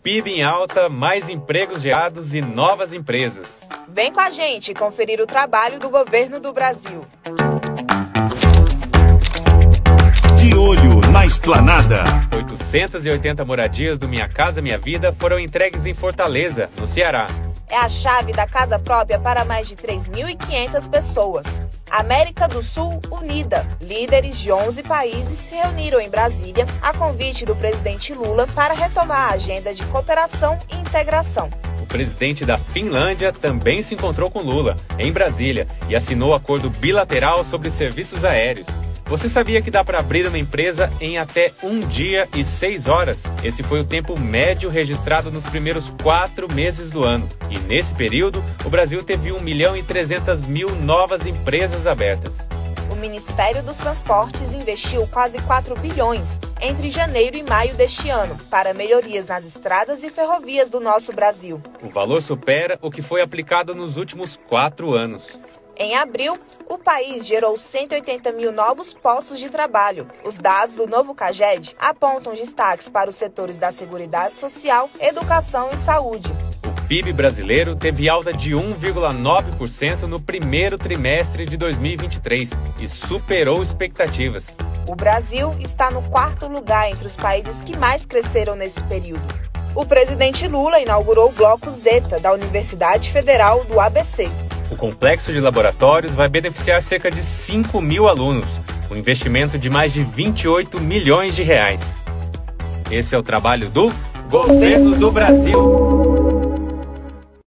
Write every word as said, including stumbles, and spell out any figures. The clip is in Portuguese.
P I B em alta, mais empregos gerados e novas empresas. Vem com a gente conferir o trabalho do governo do Brasil. De olho na esplanada. oitocentas e oitenta moradias do Minha Casa Minha Vida foram entregues em Fortaleza, no Ceará. É a chave da casa própria para mais de três mil e quinhentas pessoas. América do Sul unida. Líderes de onze países se reuniram em Brasília a convite do presidente Lula para retomar a agenda de cooperação e integração. O presidente da Finlândia também se encontrou com Lula, em Brasília, e assinou acordo bilateral sobre serviços aéreos. Você sabia que dá para abrir uma empresa em até um dia e seis horas? Esse foi o tempo médio registrado nos primeiros quatro meses do ano. E nesse período, o Brasil teve um milhão e trezentas mil novas empresas abertas. O Ministério dos Transportes investiu quase quatro bilhões entre janeiro e maio deste ano para melhorias nas estradas e ferrovias do nosso Brasil. O valor supera o que foi aplicado nos últimos quatro anos. Em abril, o país gerou cento e oitenta mil novos postos de trabalho. Os dados do novo CAGED apontam destaques para os setores da Seguridade Social, Educação e Saúde. O P I B brasileiro teve alta de um vírgula nove por cento no primeiro trimestre de dois mil e vinte e três e superou expectativas. O Brasil está no quarto lugar entre os países que mais cresceram nesse período. O presidente Lula inaugurou o Bloco Zeta da Universidade Federal do A B C. O complexo de laboratórios vai beneficiar cerca de cinco mil alunos, um investimento de mais de vinte e oito milhões de reais. Esse é o trabalho do Governo do Brasil.